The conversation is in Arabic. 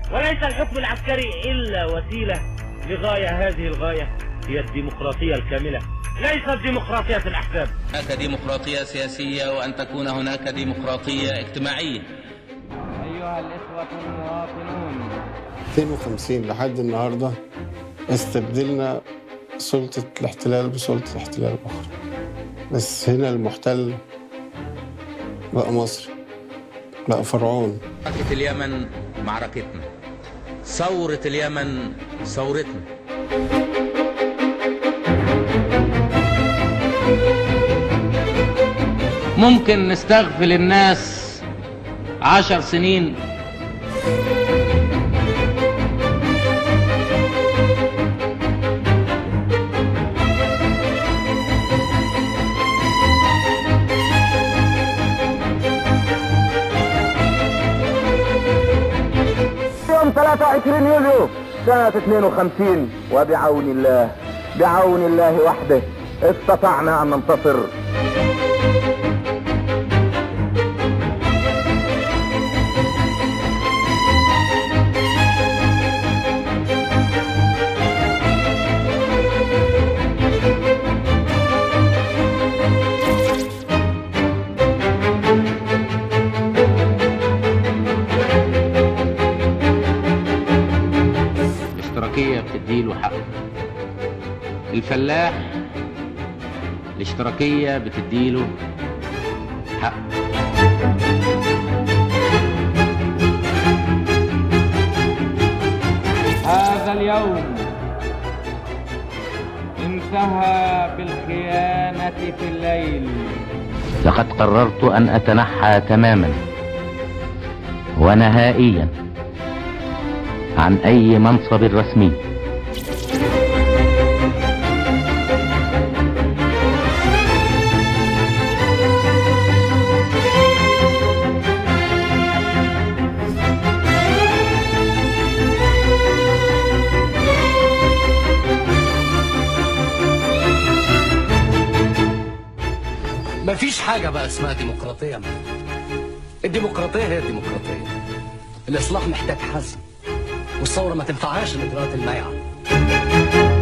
وليس الحكم العسكري إلا وسيلة لغاية، هذه الغاية هي الديمقراطية الكاملة، ليست ديمقراطية الأحزاب. هناك ديمقراطية سياسية وأن تكون هناك ديمقراطية اجتماعية. أيها الإخوة المواطنون، 52 لحد النهاردة استبدلنا سلطة الاحتلال بسلطة احتلال أخرى، بس هنا المحتل بقى مصر، بقى فرعون. معركة اليمن معركتنا، ثورة اليمن ثورتنا. ممكن نستغفل الناس 10 سنين، يوم 23 يوليو سنة 52 بعون الله وحده استطعنا أن ننتصر. الاشتراكية بتديله حقه. الفلاح الاشتراكية بتديله حقه. هذا اليوم انتهى بالخيانة في الليل. لقد قررت أن أتنحى تماما ونهائيا عن أي منصب رسمي. مفيش حاجة بقى اسمها ديمقراطية. الديمقراطية هي الديمقراطية. الإصلاح محتاج حزم، والثورة ما تنفعهاش الإجراءات المايعة.